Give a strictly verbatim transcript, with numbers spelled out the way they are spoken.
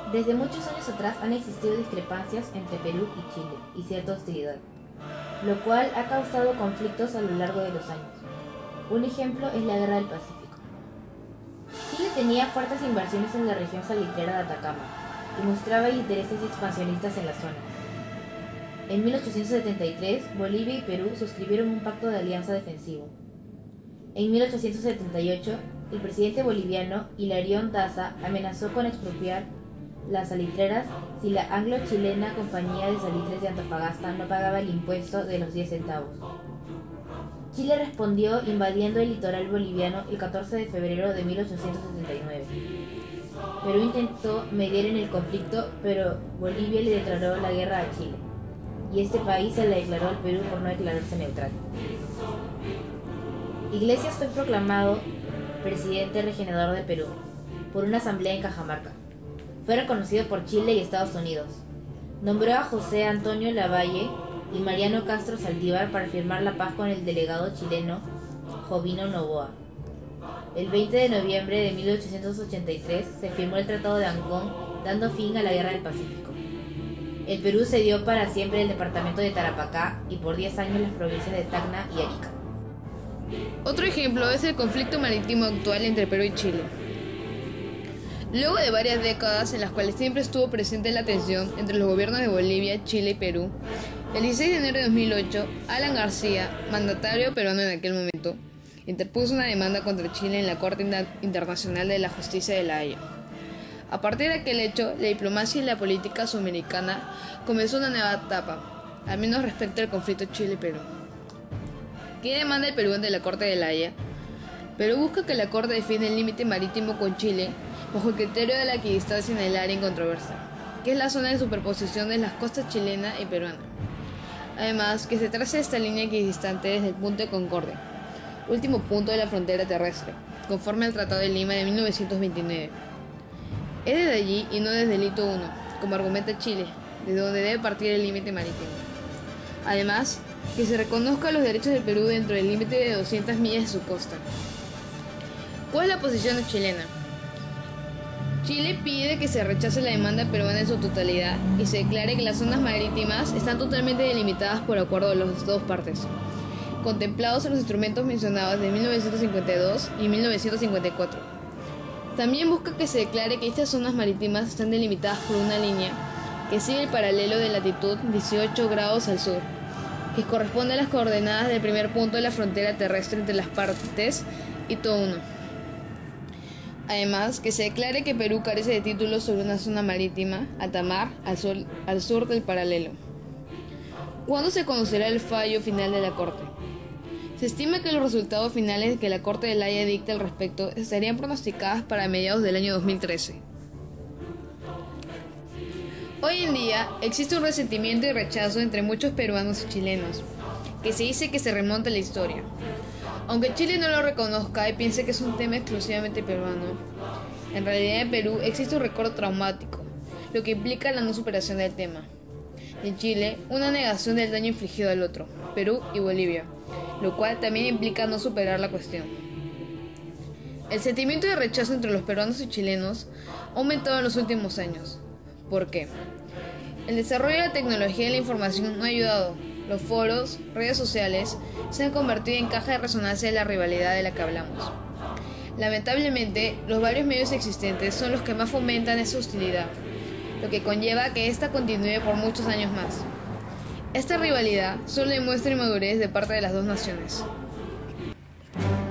Desde muchos años atrás han existido discrepancias entre Perú y Chile y cierta hostilidad, lo cual ha causado conflictos a lo largo de los años. Un ejemplo es la Guerra del Pacífico. Chile tenía fuertes inversiones en la región salitrera de Atacama y mostraba intereses expansionistas en la zona. En mil ochocientos setenta y tres, Bolivia y Perú suscribieron un pacto de alianza defensivo. En mil ochocientos setenta y ocho, el presidente boliviano Hilarión Daza amenazó con expropiar las salitreras si la anglo-chilena Compañía de Salitres de Antofagasta no pagaba el impuesto de los diez centavos. Chile respondió invadiendo el litoral boliviano el catorce de febrero de mil ochocientos setenta y nueve. Perú intentó mediar en el conflicto, pero Bolivia le declaró la guerra a Chile, y este país se la declaró al Perú por no declararse neutral. Iglesias fue proclamado presidente regenerador de Perú por una asamblea en Cajamarca. Fue reconocido por Chile y Estados Unidos. Nombró a José Antonio Lavalle y Mariano Castro Saldívar para firmar la paz con el delegado chileno Jovino Noboa. El veinte de noviembre de mil ochocientos ochenta y tres se firmó el Tratado de Ancón, dando fin a la Guerra del Pacífico. El Perú cedió para siempre el departamento de Tarapacá y por diez años las provincias de Tacna y Arica. Otro ejemplo es el conflicto marítimo actual entre Perú y Chile. Luego de varias décadas en las cuales siempre estuvo presente la tensión entre los gobiernos de Bolivia, Chile y Perú, el dieciséis de enero de dos mil ocho, Alan García, mandatario peruano en aquel momento, interpuso una demanda contra Chile en la Corte Internacional de la Justicia de La Haya. A partir de aquel hecho, la diplomacia y la política sudamericana comenzó una nueva etapa, al menos respecto al conflicto Chile-Perú. ¿Qué demanda el Perú ante la Corte de La Haya? Perú busca que la Corte defina el límite marítimo con Chile bajo el criterio de la equidistancia en el área en controversia, que es la zona de superposición de las costas chilena y peruana. Además, que se trace esta línea equidistante desde el punto de Concordia, último punto de la frontera terrestre, conforme al Tratado de Lima de mil novecientos veintinueve. Es desde allí y no desde el hito uno, como argumenta Chile, desde donde debe partir el límite marítimo. Además, que se reconozca los derechos del Perú dentro del límite de doscientas millas de su costa. ¿Cuál es la posición chilena? Chile pide que se rechace la demanda peruana en su totalidad y se declare que las zonas marítimas están totalmente delimitadas por acuerdo de las dos partes, contemplados en los instrumentos mencionados de mil novecientos cincuenta y dos y mil novecientos cincuenta y cuatro. También busca que se declare que estas zonas marítimas están delimitadas por una línea que sigue el paralelo de latitud dieciocho grados al sur, que corresponde a las coordenadas del primer punto de la frontera terrestre entre las partes y todo uno. Además, que se declare que Perú carece de títulos sobre una zona marítima, alta mar, al sur, al sur del paralelo. ¿Cuándo se conocerá el fallo final de la Corte? Se estima que los resultados finales que la Corte de La Haya dicte al respecto estarían pronosticadas para mediados del año dos mil trece. Hoy en día existe un resentimiento y rechazo entre muchos peruanos y chilenos, que se dice que se remonta a la historia. Aunque Chile no lo reconozca y piense que es un tema exclusivamente peruano, en realidad en Perú existe un recuerdo traumático, lo que implica la no superación del tema. En Chile, una negación del daño infligido al otro, Perú y Bolivia, lo cual también implica no superar la cuestión. El sentimiento de rechazo entre los peruanos y chilenos ha aumentado en los últimos años. ¿Por qué? El desarrollo de la tecnología y la información no ha ayudado. Los foros, redes sociales, se han convertido en caja de resonancia de la rivalidad de la que hablamos. Lamentablemente, los varios medios existentes son los que más fomentan esa hostilidad, lo que conlleva que ésta continúe por muchos años más. Esta rivalidad solo demuestra inmadurez de parte de las dos naciones.